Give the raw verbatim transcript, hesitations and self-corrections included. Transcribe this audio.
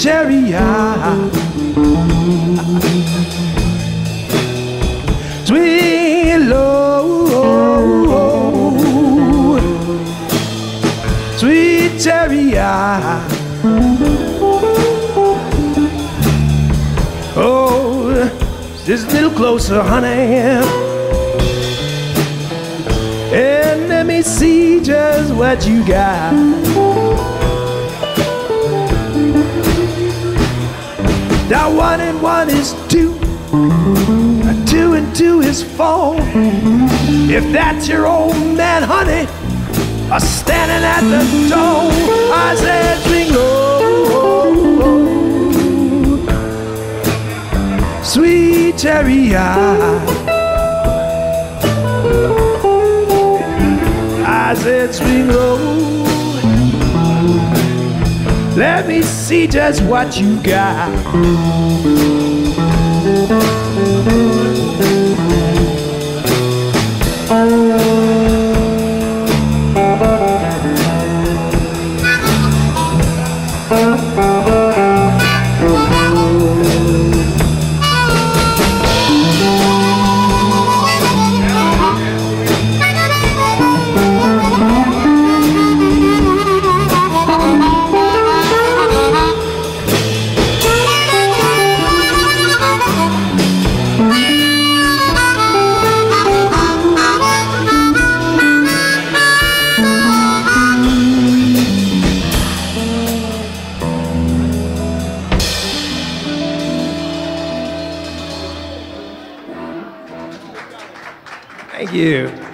cherry eye. Sweet Lord, sweet cherry eye. Oh, just a little closer, honey, and let me see just what you got. Now one and one is two, two and two is four. If that's your old man, honey, a standing at the door, I said swing low, sweet cherry eye. I said swing low, let me see just what you got. Thank you.